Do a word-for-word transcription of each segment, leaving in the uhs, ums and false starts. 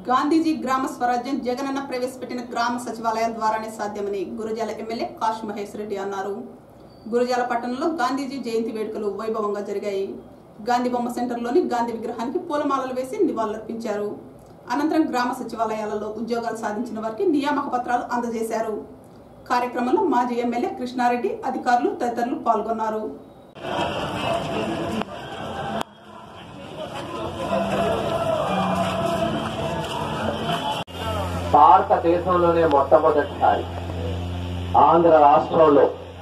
గాంధీజీ గ్రామ స్వరాజ్యం జగనన్న ప్రవేశపెట్టిన గ్రామ సచివాలయాల ద్వారానే సాధ్యమని గురజాల ఎమ్మెల్యే కాశ్ మహేష్ రెడ్డి అన్నారు. గురజాల పట్టణంలో గాంధీజీ జయంతి వేడుకలు వైభవంగా జరిగాయి. గాంధీ బొమ్మ సెంటర్లోని గాంధీ విగ్రహానికి పూలమాలలు వేసి నివాళులర్పించారు. అనంతరం గ్రామ సచివాలయాలలో ఉద్యోగాలు సాధించిన వారికి నియామక పత్రాలు అందజేశారు. కార్యక్రమంలో మాజీ ఎమ్మెల్యే కృష్ణారెడ్డి, అధికారులు తదితరులు పాల్గొన్నారు. భారతదేశంలోనే మొట్టమొదటిసారి ఆంధ్ర రాష్ట్రంలో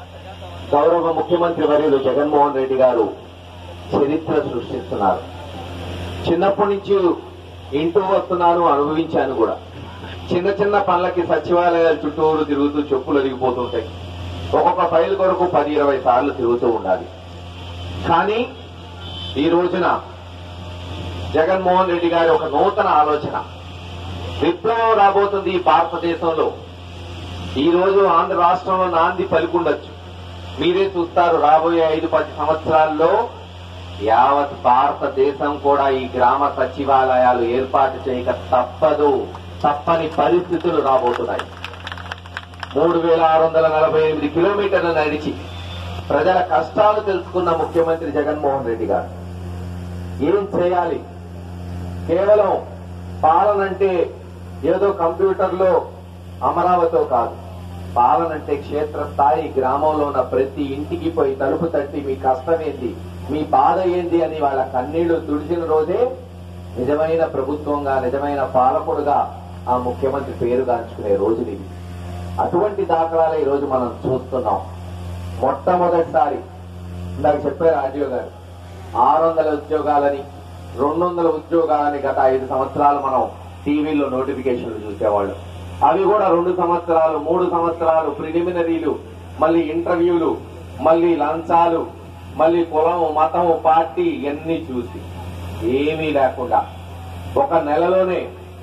గౌరవ ముఖ్యమంత్రి వర్యులు జగన్మోహన్ రెడ్డి గారు చరిత్ర సృష్టిస్తున్నారు. చిన్నప్పటి నుంచి ఇంటూ వస్తున్నాను, అనుభవించాను కూడా. చిన్న చిన్న పనులకి సచివాలయాల చుట్టూరు తిరుగుతూ చెప్పులు అరిగిపోతుంటాయి. ఒక్కొక్క ఫైల్ కొరకు పది ఇరవై సార్లు తిరుగుతూ ఉండాలి. కానీ ఈ రోజున జగన్మోహన్ రెడ్డి గారి ఒక నూతన ఆలోచన, విప్లవం రాబోతుంది ఈ భారతదేశంలో. ఈ రోజు ఆంధ్ర రాష్ట్రంలో నాంది పలుకుండొచ్చు. మీరే చూస్తారు, రాబోయే ఐదు పది సంవత్సరాల్లో యావత్ భారతదేశం కూడా ఈ గ్రామ సచివాలయాలు ఏర్పాటు చేయక తప్పదు, తప్పని పరిస్థితులు రాబోతున్నాయి. మూడు వేల ఆరు వందల నలభై ఎనిమిది కిలోమీటర్లు నడిచి ప్రజల కష్టాలు తెలుసుకున్న ముఖ్యమంత్రి జగన్మోహన్ రెడ్డి గారు ఏం చేయాలి? కేవలం పాలనంటే ఏదో కంప్యూటర్లో అమరావతితో కాదు. పాలనంటే క్షేత్రస్థాయి గ్రామంలో ఉన్న ప్రతి ఇంటికి పోయి తలుపు తట్టి మీ కష్టం ఏంది, మీ బాధ ఏంది అని వాళ్ళ కన్నీళ్లు తుడిచిన రోజే నిజమైన ప్రభుత్వంగా, నిజమైన పాలకుడుగా ఆ ముఖ్యమంత్రి పేరుగాంచుకునే రోజులు ఇవి. అటువంటి దాఖలాలే ఈ రోజు మనం చూస్తున్నాం. మొట్టమొదటిసారి ఇందాక చెప్పారు ఆర్డీఓ గారు, ఆరు వందల ఉద్యోగాలని రెండు వందల ఉద్యోగాలని గత ఐదు సంవత్సరాలు మనం టీవీలో నోటిఫికేషన్లు చూసేవాళ్ళు. అవి కూడా రెండు సంవత్సరాలు మూడు సంవత్సరాలు ప్రిలిమినరీలు, మళ్ళీ ఇంటర్వ్యూలు, మళ్ళీ లంచాలు, మళ్ళీ కులం, మతం, పార్టీ ఇవన్నీ చూసి ఏమీ లేకుండా ఒక నెలలోనే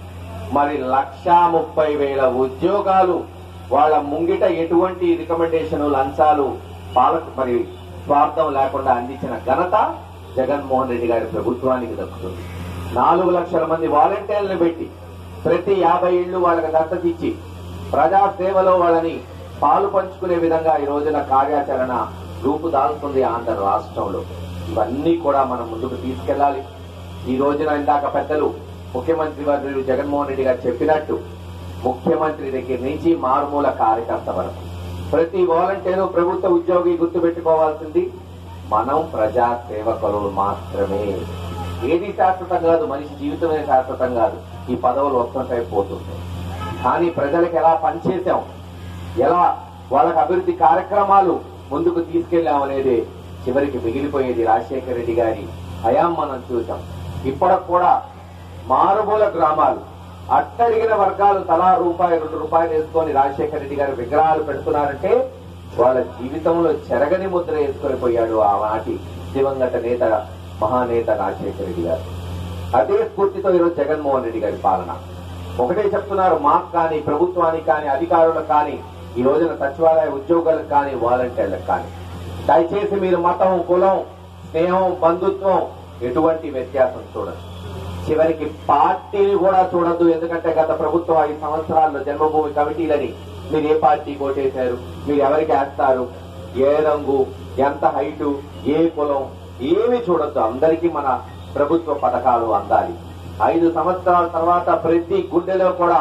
మరి లక్షా ముప్పై వేల ఉద్యోగాలు వాళ్ళ ముంగిట ఎటువంటి రికమెండేషన్, లంచాలు, పాలక మరి స్వార్థం లేకుండా అందించిన ఘనత జగన్మోహన్ రెడ్డి గారి ప్రభుత్వానికి దక్కుతుంది. నాలుగు లక్షల మంది వాలంటీర్లను పెట్టి ప్రతి యాభై ఇళ్లు వాళ్ళకి దత్తతిచ్చి ప్రజాసేవలో వాళ్ళని పాలు పంచుకునే విధంగా ఈ రోజున కార్యాచరణ రూపుదాల్చుతుంది ఆంధ్ర రాష్ట్రంలో. ఇవన్నీ కూడా మనం ముందుకు తీసుకెళ్లాలి. ఈ రోజున ఇందాక పెద్దలు ముఖ్యమంత్రి వర్యులు జగన్మోహన్ రెడ్డి గారు చెప్పినట్టు ముఖ్యమంత్రి దగ్గర నుంచి మారుమూల కార్యకర్త వరకు ప్రతి వాలంటీరు ప్రభుత్వ ఉద్యోగి గుర్తుపెట్టుకోవాల్సింది మనం ప్రజా సేవకులు మాత్రమే. ఏది శాశ్వతం కాదు, మనిషి జీవితమే శాశ్వతం కాదు. ఈ పదవులు వస్తుంటాయి, పోతుంటాయి. కానీ ప్రజలకు ఎలా పనిచేశాం, ఎలా వాళ్ళకి అభివృద్ధి కార్యక్రమాలు ముందుకు తీసుకెళ్లామనేది చివరికి మిగిలిపోయేది రాజశేఖర రెడ్డి గారి హయాం మనం చూసాం. ఇప్పటికి కూడా మారుమూల గ్రామాలు, అట్టడిగిన వర్గాలు తలా రూపాయి రెండు రూపాయలు వేసుకొని రాజశేఖర రెడ్డి గారి విగ్రహాలు పెడుతున్నారంటే వాళ్ళ జీవితంలో చెరగని ముద్ర వేసుకొని పోయాడు ఆ నాటి దివంగత నేత, మహానేత రాజశేఖర రెడ్డి గారు. అదే స్ఫూర్తితో ఈరోజు జగన్మోహన్ రెడ్డి గారి పాలన. ఒకటే చెప్తున్నారు, మాకు కానీ, ప్రభుత్వానికి కానీ, అధికారులకు కానీ, ఈ రోజున సచివాలయ ఉద్యోగులకు కానీ, వాలంటీర్లకు కానీ దయచేసి మీరు మతం, కులం, స్నేహం, బంధుత్వం ఎటువంటి వ్యత్యాసం చూడదు. చివరికి పార్టీని కూడా చూడద్దు. ఎందుకంటే గత ప్రభుత్వం ఐదు సంవత్సరాల్లో జన్మభూమి కమిటీలని మీరు ఏ పార్టీ కోటేశారు, మీరు ఎవరికి వేస్తారు, ఏ రంగు, ఎంత హైటు, ఏ కులం, ఏమి చూడొద్దు. అందరికీ మన ప్రభుత్వ పథకాలు అందాలి. ఐదు సంవత్సరాల తర్వాత ప్రతి గుండెలో కూడా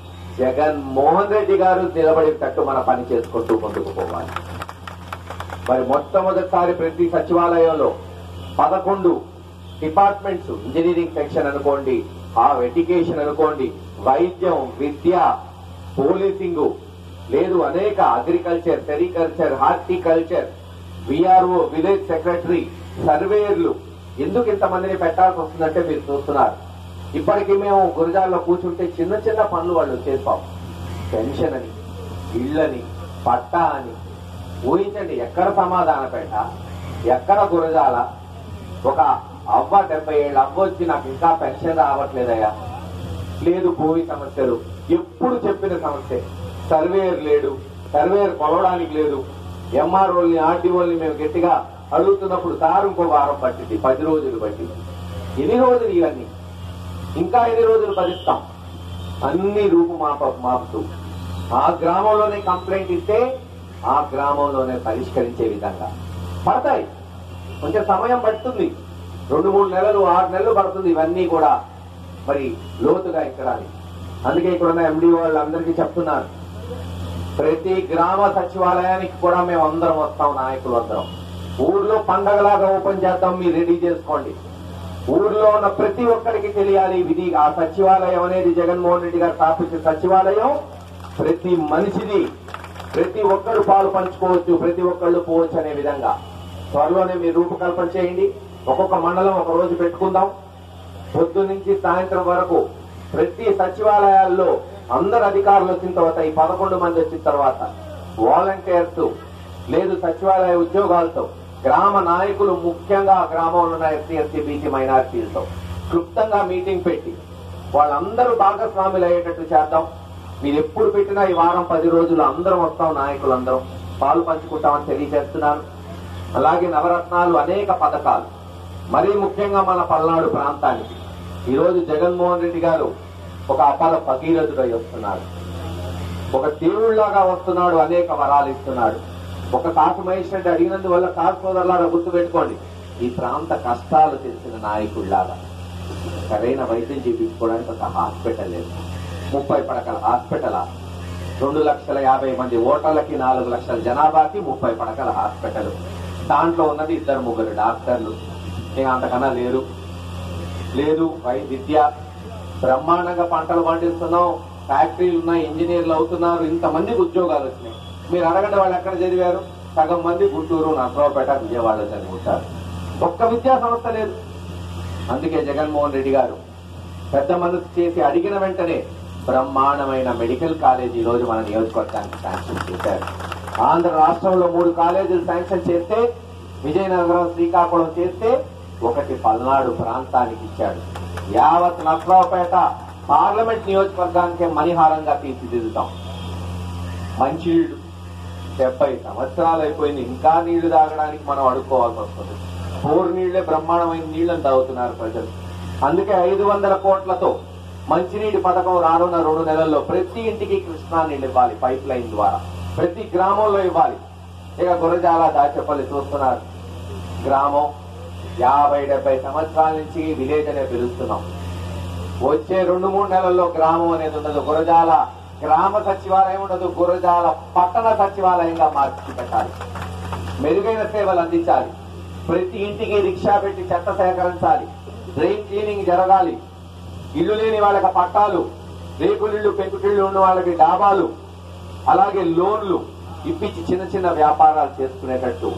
జగన్మోహన్ రెడ్డి గారు నిలబడేటట్టు మన పని చేసుకుంటూ ముందుకు పోవాలి. మరి మొట్టమొదటిసారి ప్రతి సచివాలయంలో పదకొండు డిపార్ట్మెంట్స్, ఇంజనీరింగ్ సెక్షన్ అనుకోండి, ఆ ఎడ్యుకేషన్ అనుకోండి, వైద్యం, విద్య, పోలీసింగు, లేదు అనేక agriculture, sericulture, horticulture, VRO, village secretary, సర్వేయర్లు. ఎందుకు ఇంతమందిని పెట్టాల్సి వస్తుందంటే మీరు చూస్తున్నారు. ఇప్పటికీ మేము గురజాల్లో కూర్చుంటే చిన్న చిన్న పనులు వాళ్ళు చేస్తాం. పెన్షన్ అని, ఇళ్లని, పట్టా అని ఊహించండి. ఎక్కడ సమాధానపేట, ఎక్కడ గురజాల ఒక అవ్వ డెబ్బై ఏళ్ళు అవ్వ వచ్చి నాకు ఇంకా పెన్షన్ రావట్లేదయ్యా, లేదు భూమి సమస్యలు, ఎప్పుడు చెప్పిన సమస్య. సర్వేయర్ లేడు, సర్వేయర్ కొలవడానికి లేదు. ఎంఆర్ఓల్ని, ఆర్డీఓల్ని మేము గట్టిగా అడుగుతున్నప్పుడు సార్ ఇంకో వారం పట్టింది, పది రోజులు పట్టింది. ఎన్ని రోజులు ఇవన్నీ? ఇంకా ఎన్ని రోజులు భరిస్తాం? అన్ని రూపు మాప మాపుతూ ఆ గ్రామంలోనే కంప్లైంట్ ఇస్తే ఆ గ్రామంలోనే పరిష్కరించే విధంగా పడతాయి. కొంచెం సమయం పడుతుంది, రెండు మూడు నెలలు ఆరు నెలలు పడుతుంది ఇవన్నీ కూడా మరి లోతుగా ఎక్కడానికి. అందుకే ఇక్కడ ఉన్న ఎండి వాళ్ళందరికీ చెప్తున్నారు, ప్రతి గ్రామ సచివాలయానికి కూడా మేము అందరం వస్తాం, నాయకులు అందరం. ఊర్లో పండగలాగా ఓపెన్ చేద్దాం, మీరు రెడీ చేసుకోండి. ఊర్లో ఉన్న ప్రతి ఒక్కరికి తెలియాలి విధి. ఆ సచివాలయం అనేది జగన్మోహన్ రెడ్డి గారు స్థాపించిన సచివాలయం ప్రతి మనిషిది, ప్రతి ఒక్కరు పాలు పంచుకోవచ్చు, ప్రతి ఒక్కళ్ళు పోవచ్చు అనే విధంగా త్వరలోనే మీరు రూపకల్పన చేయండి. ఒక్కొక్క మండలం ఒక రోజు పెట్టుకుందాం. పొద్దు నుంచి సాయంత్రం వరకు ప్రతి సచివాలయాల్లో అందరు అధికారులు వచ్చిన తర్వాత, ఈ పదకొండు మంది వచ్చిన తర్వాత వాలంటీర్స్ లేదు సచివాలయ ఉద్యోగాలతో గ్రామ నాయకులు, ముఖ్యంగా గ్రామంలో ఉన్న ఎస్సీ ఎస్టీ బీసీ మైనారిటీలతో క్లుప్తంగా మీటింగ్ పెట్టి వాళ్ళందరూ భాగస్వాములు అయ్యేటట్టు చేద్దాం. మీరు ఎప్పుడు పెట్టినా ఈ వారం పది రోజులు అందరం వస్తాం, నాయకులు అందరం పాలు పంచుకుంటామని తెలియజేస్తున్నాను. అలాగే నవరత్నాలు, అనేక పథకాలు, మరీ ముఖ్యంగా మన పల్నాడు ప్రాంతానికి ఈరోజు జగన్మోహన్ రెడ్డి గారు ఒక అపాల భగీరథుడై వస్తున్నాడు, ఒక దేవుళ్లాగా వస్తున్నాడు, అనేక వరాలు ఇస్తున్నాడు. ఒక కాసు మహేష్ రెడ్డి అడిగినందువల్ల కాసు సోదరులాగా గుర్తు పెట్టుకోండి, ఈ ప్రాంత కష్టాలు తెలిసిన నాయకుడిలాగా సరైన వైద్యం చేయించుకోవడానికి ఒక హాస్పిటల్ లేదు, ముప్పై పడకల హాస్పిటల్, రెండు లక్షల యాభై మంది ఓటర్లకి నాలుగు లక్షల జనాభాకి ముప్పై పడకల హాస్పిటల్, దాంట్లో ఉన్నది ఇద్దరు ముగ్గురు డాక్టర్లు, ఇంకా అంతకన్నా లేరు లేదు విద్య బ్రహ్మాండంగా పంటలు పండిస్తున్నాం, ఫ్యాక్టరీలు ఉన్నాయి, ఇంజనీర్లు అవుతున్నారు, ఇంతమందికి ఉద్యోగాలు వచ్చినాయి. మీరు అడగండి వాళ్ళు ఎక్కడ చదివారు? సగం మంది గుంటూరు, నర్సరావుపేట, విజయవాడలో చదువుతారు. ఒక్క విద్యా సంస్థ లేదు. అందుకే జగన్మోహన్ రెడ్డి గారు పెద్ద మనసు చేసి అడిగిన వెంటనే బ్రహ్మాండమైన మెడికల్ కాలేజీ రోజు మన నియోజకవర్గానికి శాంక్షన్ చేశారు. ఆంధ్ర రాష్ట్రంలో మూడు కాలేజీలు శాంక్షన్ చేస్తే, విజయనగరం, శ్రీకాకుళం చేస్తే, ఒకటి పల్నాడు ప్రాంతానికి ఇచ్చాడు. యావత్ నర్సరావుపేట పార్లమెంట్ నియోజకవర్గానికే మణిహారంగా తీర్చిదిద్దుతాం. మంచినీళ్లు డెబ్బై సంవత్సరాలు అయిపోయింది, ఇంకా నీళ్లు తాగడానికి మనం అడుక్కోవాల్సి వస్తుంది. బోర్ నీళ్లే బ్రహ్మాండమైన నీళ్లను తాగుతున్నారు ప్రజలు. అందుకే ఐదు వందల కోట్లతో మంచినీటి పథకం రానున్న రెండు నెలల్లో ప్రతి ఇంటికి కృష్ణా నీళ్లు ఇవ్వాలి, పైప్ లైన్ ద్వారా ప్రతి గ్రామంలో ఇవ్వాలి. ఇక గురజాల, దాచేపల్లి చూస్తున్నారు, గ్రామం యాభై డెబ్బై సంవత్సరాల నుంచి విలేజ్ అనే పిలుస్తున్నాం. వచ్చే రెండు మూడు నెలల్లో గ్రామం అనేది ఉండదు, గురజాల గ్రామ సచివాలయం ఉండదు, గురజాల పట్టణ సచివాలయంగా మార్చి పెట్టాలి. మెరుగైన సేవలు అందించాలి. ప్రతి ఇంటికి రిక్షా పెట్టి చెత్త సేకరించాలి, డ్రైన్ క్లీనింగ్ జరగాలి, ఇల్లు లేని వాళ్ళకి పట్టాలు, రేకులిళ్లు పెంకుటిళ్లు ఉన్న వాళ్ళకి డాబాలు, అలాగే లోన్లు ఇప్పించి చిన్న చిన్న వ్యాపారాలు చేసుకునేటట్టు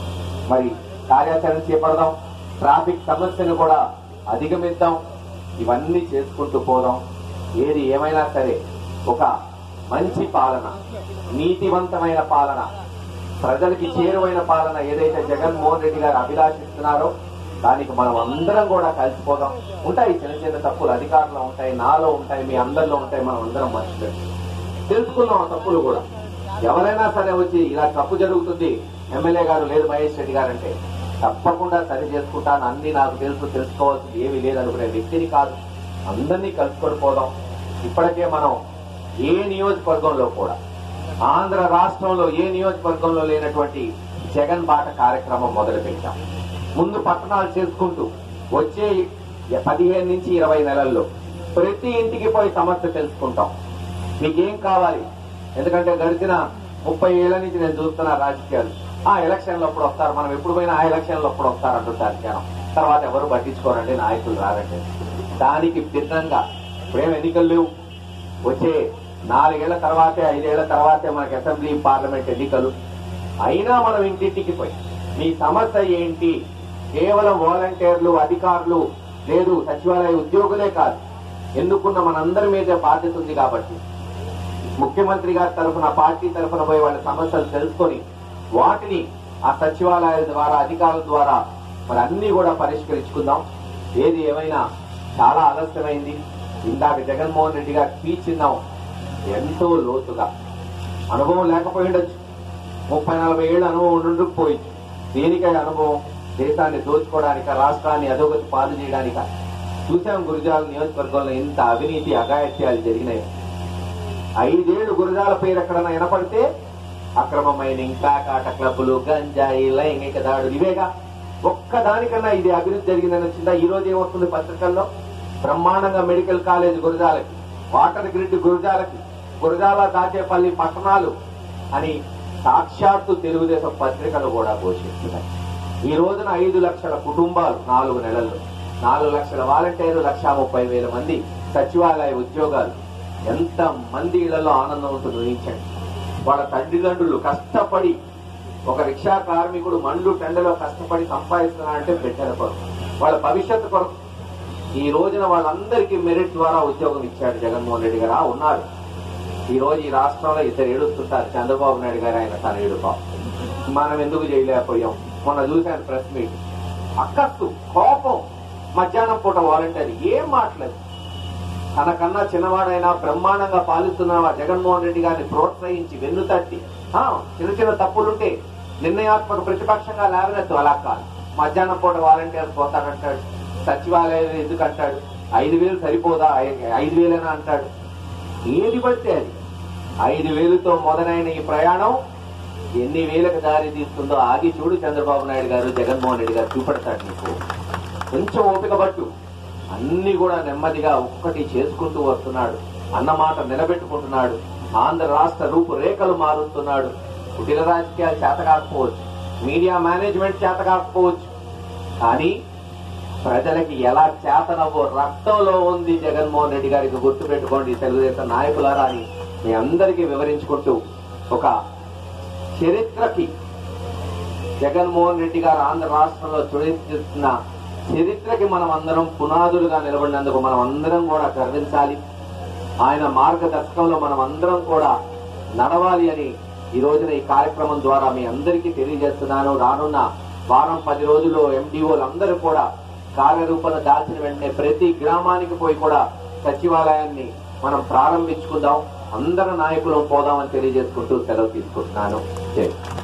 మరి కార్యాచరణ చేపడదాం. ట్రాఫిక్ సమస్యను కూడా అధిగమిద్దాం. ఇవన్నీ చేసుకుంటూ పోదాం. ఏది ఏమైనా సరే ఒక మంచి పాలన, నీతివంతమైన పాలన, ప్రజలకి చేరువైన పాలన ఏదైతే జగన్మోహన్ రెడ్డి గారు అభిలాషిస్తున్నారో దానికి మనం అందరం కూడా కలిసిపోదాం. ఉంటాయి చిన్న చిన్న తప్పులు, అధికారంలో ఉంటాయి, నాలో ఉంటాయి, మీ అందరిలో ఉంటాయి, మనం అందరం మర్చిపోయి తెలుసుకుందాం తప్పులు కూడా. ఎవరైనా సరే వచ్చి ఇలా తప్పు జరుగుతుంది ఎమ్మెల్యే గారు లేదు మహేష్ రెడ్డి గారు అంటే తప్పకుండా సరి చేసుకుంటాను, అన్ని నాకు తెలుసు, తెలుసుకోవాల్సింది ఏమీ లేదనుకునే వ్యక్తిని కాదు. అందరినీ కలుసుకొని పోదాం. ఇప్పటికే మనం ఏ నియోజకవర్గంలో కూడా, ఆంధ్ర రాష్ట్రంలో ఏ నియోజకవర్గంలో లేనటువంటి జగన్ బాట కార్యక్రమం మొదలుపెట్టాం. ముందు పట్టణాలు చేసుకుంటూ వచ్చే పదిహేను నుంచి ఇరవై నెలల్లో ప్రతి ఇంటికి పోయి సమస్య తెలుసుకుంటాం. మీకేం కావాలి? ఎందుకంటే గడిచిన ముప్పై ఏళ్ల నుంచి నేను చూస్తున్నా రాజకీయాలు, ఆ ఎలక్షన్లు అప్పుడు వస్తారు, మనం ఎప్పుడు పోయినా ఆ ఎలక్షన్లు అప్పుడు వస్తారు అంటుంటారు జనం, తర్వాత ఎవరు పట్టించుకోరండి, నాయకులు రారండి. దానికి భిన్నంగా ఇప్పుడేం ఎన్నికలు లేవు, వచ్చే నాలుగేళ్ల తర్వాతే ఐదేళ్ల తర్వాతే మనకి అసెంబ్లీ పార్లమెంట్ ఎన్నికలు. అయినా మనం ఇంటింటికి పోయి మీ సమస్య ఏంటి, కేవలం వాలంటీర్లు, అధికారులు లేదు సచివాలయ ఉద్యోగులే కాదు, ఎన్నుకున్న మనందరి మీద బాధ్యత ఉంది కాబట్టి ముఖ్యమంత్రి గారి తరఫున, పార్టీ తరఫున పోయి వాళ్ళ సమస్యలు తెలుసుకొని వాటిని ఆ సచివాలయాల ద్వారా, అధికారుల ద్వారా మరి అన్ని కూడా పరిష్కరించుకుందాం. ఏది ఏమైనా చాలా ఆలస్యమైంది. ఇందాక జగన్మోహన్ రెడ్డి గారు స్పీచ్ విన్నాం, ఎంతో లోతుగా అనుభవం లేకపోయి ఉండొచ్చు, ముప్పై నలభై ఏళ్ళ అనుభవం ఉండకపోయింది. దేనికై అనుభవం? దేశాన్ని దోచుకోవడానిక, రాష్ట్రాన్ని అధోగతి పాలు చేయడానిక? చూసాం గురజాల నియోజకవర్గంలో ఇంత అవినీతి అఘాయిత్యాలు జరిగినాయి. ఐదేళ్లు గురజాల పేరు ఎక్కడన్నా వినపడితే అక్రమమైన ఇంకా కాట క్లబ్బులు, గంజాయి, లైంగిక దాడులు ఇవేగా. ఒక్కదానికన్నా ఇది అభివృద్ధి జరిగిందని వచ్చిందా? ఈ రోజు ఏమొస్తుంది పత్రికల్లో? బ్రహ్మాండంగా మెడికల్ కాలేజ్ గురజాలకి, వాటర్ గ్రిడ్ గురజాలకి, గురజాల దాచేపల్లి పట్టణాలు అని సాక్షాత్తు తెలుగుదేశం పత్రికలు కూడా ఘోషిస్తున్నాయి. ఈ రోజున ఐదు లక్షల కుటుంబాలు నాలుగు నెలల్లో, నాలుగు లక్షల వాలంటీర్లు, లక్షా ముప్పై వేల మంది సచివాలయ ఉద్యోగాలు. ఎంత మంది ఇళ్లలో ఆనందం ఉంటుంది ఊహించండి. వాళ్ళ తల్లిదండ్రులు కష్టపడి, ఒక రిక్షా కార్మికుడు మండు టెండలో కష్టపడి సంపాదిస్తున్నారంటే బిడ్డల కొరకు, వాళ్ళ భవిష్యత్తు కొరకు. ఈ రోజున వాళ్ళందరికీ మెరిట్ ద్వారా ఉద్యోగం ఇచ్చాడు జగన్మోహన్ రెడ్డి గారు. ఉన్నారు ఈ రోజు ఈ రాష్ట్రంలో ఇద్దరు ఏడుస్తుంటారు, చంద్రబాబు నాయుడు గారు, ఆయన తన ఏడుపా. మనం ఎందుకు చేయలేకపోయాం? మొన్న చూశాను ప్రెస్ మీట్, అక్కస్సు కోపం. మధ్యాహ్నం పూట వాలంటీర్ ఏం మాట్లాడు, తనకన్నా చిన్నవాడైనా బ్రహ్మాండంగా పాలిస్తున్న జగన్మోహన్ రెడ్డి గారిని ప్రోత్సహించి వెన్ను తట్టి చిన్న చిన్న తప్పులుంటే నిర్ణయాత్మక ప్రతిపక్షంగా లేవనెత్తు. అలా కాదు, మధ్యాహ్నం పూట వాలంటీర్ పోతాడంటాడు, సచివాలయం ఎందుకు అంటాడు, ఐదు వేలు సరిపోదా, ఐదు వేలైనా అంటాడు. ఏది పడితే అది ఐదు వేలుతో మొదలైన ఈ ప్రయాణం ఎన్ని వేలకు దారి తీస్తుందో ఆగి చూడు చంద్రబాబు నాయుడు గారు, జగన్మోహన్ రెడ్డి గారు చూపెడతాడు నీకు. కొంచెం ఓపిక పట్టు. అన్ని కూడా నెమ్మదిగా ఒక్కటి చేసుకుంటూ వస్తున్నాడు, అన్నమాట నిలబెట్టుకుంటున్నాడు, ఆంధ్ర రాష్ట్ర రూపురేఖలు మారుస్తున్నాడు. కుటిల రాజకీయాలు చేత కాకపోవచ్చు, మీడియా మేనేజ్మెంట్ చేత కాకపోవచ్చు, కానీ ప్రజలకి ఎలా చేతనవో రక్తంలో ఉంది జగన్మోహన్ రెడ్డి గారికి. గుర్తు పెట్టుకోండి తెలుగుదేశం నాయకులారా అని మీ అందరికీ వివరించుకుంటూ, ఒక చరిత్రకి జగన్మోహన్ రెడ్డి గారు ఆంధ్ర రాష్ట్రంలో చొరిస్తున్న చరిత్రకి మనం అందరం పునాదులుగా నిలబడినందుకు మనం అందరం కూడా గర్వించాలి. ఆయన మార్గదర్శకంలో మనం అందరం కూడా నడవాలి అని ఈ రోజున ఈ కార్యక్రమం ద్వారా మీ అందరికీ తెలియజేస్తున్నాను. రానున్న వారం పది రోజుల్లో ఎండిఓలు అందరూ కూడా కార్యరూపణ దాల్చిన వెంటనే ప్రతి గ్రామానికి పోయి కూడా సచివాలయాన్ని మనం ప్రారంభించుకుందాం. అందరు నాయకులు పోదామని తెలియజేసుకుంటూ సెలవు తీసుకుంటున్నాను. జై